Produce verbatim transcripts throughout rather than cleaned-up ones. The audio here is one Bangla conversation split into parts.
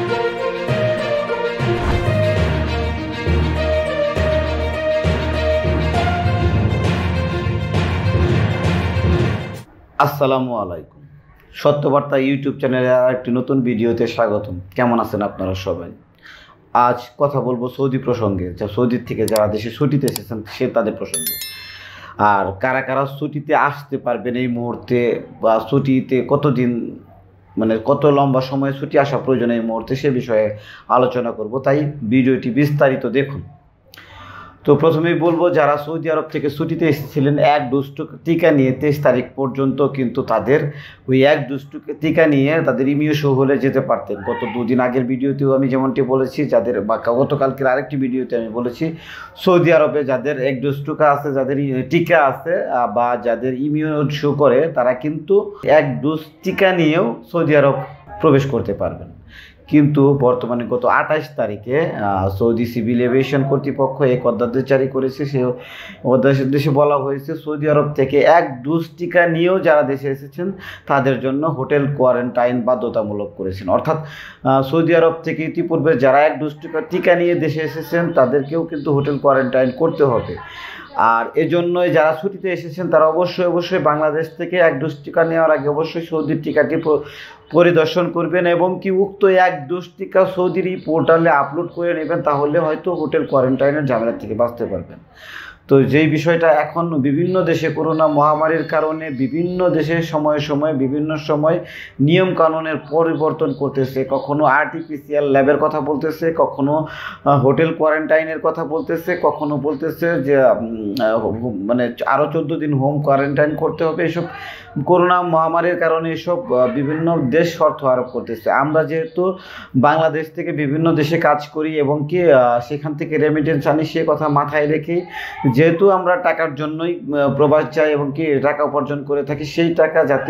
আসসালামু আলাইকুম। সত্যবার্তা ইউটিউব চ্যানেলে আর একটি নতুন ভিডিওতে স্বাগতম। কেমন আছেন আপনারা সবাই? আজ কথা বলবো সৌদি প্রসঙ্গে, যা সৌদির থেকে যারা দেশে ছুটিতে এসেছেন সে তাদের প্রসঙ্গে। আর কারা কারা ছুটিতে আসতে পারবেন এই মুহূর্তে, বা ছুটিতে কতদিন, মানে কত লম্বা সময় ছুটি আসা প্রয়োজন এই মুহূর্তে, সে বিষয়ে আলোচনা করব। তাই ভিডিওটি বিস্তারিত দেখুন। তো প্রথমেই বলবো, যারা সৌদি আরব থেকে ছুটিতে এসেছিলেন এক ডোজ টিকা নিয়ে তেইশ তারিখ পর্যন্ত কিন্তু তাদের ওই এক ডোজ টিকা নিয়ে তাদের ইমিউ শো হলে যেতে পারতেন। গত দুদিন আগের ভিডিওতেও আমি যেমনটি বলেছি, যাদের বা গতকালকের আরেকটি ভিডিওতে আমি বলেছি, সৌদি আরবে যাদের এক ডোজ টিকা আছে, যাদের টিকা আছে বা যাদের ইমিউ শো করে, তারা কিন্তু এক ডোজ টিকা নিয়েও সৌদি আরব প্রবেশ করতে পারবেন। কিন্তু বর্তমানে গত আঠাশ তারিখে সৌদি সিভিল এভিয়েশন কর্তৃপক্ষ এক অধ্যাদেশ জারি করেছে। সে অধ্যাদেশে বলা হয়েছে, সৌদি আরব থেকে এক ডোজ টিকা নিয়েও যারা দেশে এসেছেন তাদের জন্য হোটেল কোয়ারেন্টাইন বাধ্যতামূলক করেছেন। অর্থাৎ সৌদি আরব থেকে ইতিপূর্বে যারা এক ডোজ টিকা টিকা নিয়ে দেশে এসেছেন তাদেরকেও কিন্তু হোটেল কোয়ারেন্টাইন করতে হবে। আর এজন্যই যারা ছুটিতে এসেছেন তারা অবশ্যই অবশ্যই বাংলাদেশ থেকে এক ডোজ টিকা নেওয়ার আগে অবশ্যই সৌদির টিকাটি পরিদর্শন করবেন এবং কি উক্ত এক ডোজ টিকা সৌদির এই পোর্টালে আপলোড করে নেবেন, তাহলে হয়তো হোটেল কোয়ারেন্টাইনের ঝামেলা থেকে বাঁচতে পারবেন। তো যেই বিষয়টা এখন বিভিন্ন দেশে করোনা মহামারীর কারণে বিভিন্ন দেশে সময়ে সময়ে বিভিন্ন সময় নিয়ম কানুনের পরিবর্তন করতেছে। কখনো আর্টিফিশিয়াল ল্যাবের কথা বলতেছে, কখনো হোটেল কোয়ারেন্টাইনের কথা বলতেছে, কখনো বলতেছে যে মানে আরও চোদ্দো দিন হোম কোয়ারেন্টাইন করতে হবে। এসব করোনা মহামারীর কারণে এসব বিভিন্ন দেশ শর্ত আরোপ করতেছে। আমরা যেহেতু বাংলাদেশ থেকে বিভিন্ন দেশে কাজ করি এবং কি সেখান থেকে রেমিটেন্স আনি, সে কথা মাথায় রেখে যেহেতু আমরা টাকার জন্যই প্রবাস যাই এবং কি টাকা উপার্জন করে থাকি, সেই টাকা যাতে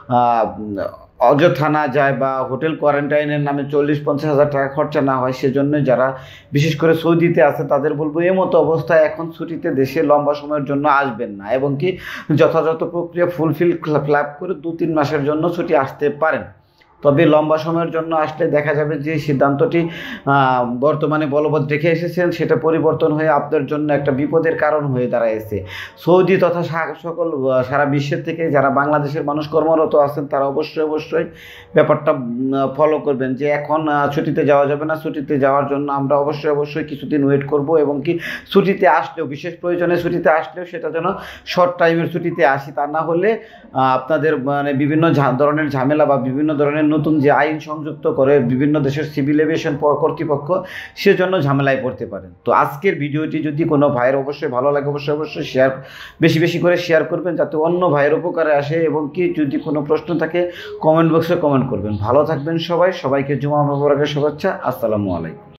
অযথা না যায় বা হোটেল কোয়ারেন্টাইনের নামে চল্লিশ পঞ্চাশ হাজার টাকা খরচা না হয়, সেজন্য যারা বিশেষ করে সৌদিতে আছে তাদের বলবো, এই মতো অবস্থায় এখন ছুটিতে দেশে লম্বা সময়ের জন্য আসবেন না এবং কি যথাযথ প্রক্রিয়া ফুলফিল ফ্ল্যাপ করে দু তিন মাসের জন্য ছুটি আসতে পারেন। তবে লম্বা সময়ের জন্য আসলে দেখা যাবে যে সিদ্ধান্তটি বর্তমানে বলবৎ রেখে এসেছেন সেটা পরিবর্তন হয়ে আপনার জন্য একটা বিপদের কারণ হয়ে দাঁড়াইছে। সৌদি তথা সকল সারা বিশ্বের থেকে যারা বাংলাদেশের মানুষ কর্মরত আছেন তারা অবশ্যই অবশ্যই ব্যাপারটা ফলো করবেন যে এখন ছুটিতে যাওয়া যাবে না। ছুটিতে যাওয়ার জন্য আমরা অবশ্যই অবশ্যই কিছুদিন ওয়েট করব এবং কি ছুটিতে আসলেও, বিশেষ প্রয়োজনে ছুটিতে আসলেও সেটা যেন শর্ট টাইমের ছুটিতে আসি, তা না হলে আপনাদের মানে বিভিন্ন ধরনের ঝামেলা বা বিভিন্ন ধরনের নতুন যে আইন সংযুক্ত করে বিভিন্ন দেশের সিভিল এভিয়েশন কর্তৃপক্ষ, সেজন্য ঝামেলায় পড়তে পারেন। তো আজকের ভিডিওটি যদি কোনো ভাইয়ের অবশ্যই ভালো লাগে অবশ্যই অবশ্যই শেয়ার বেশি বেশি করে শেয়ার করবেন, যাতে অন্য ভাইয়ের উপকারে আসে এবং কি যদি কোনো প্রশ্ন থাকে কমেন্ট বক্সে কমেন্ট করবেন। ভালো থাকবেন সবাই, সবাইকে জুমা মোবারকের শুভেচ্ছা। আসসালামু আলাইকুম।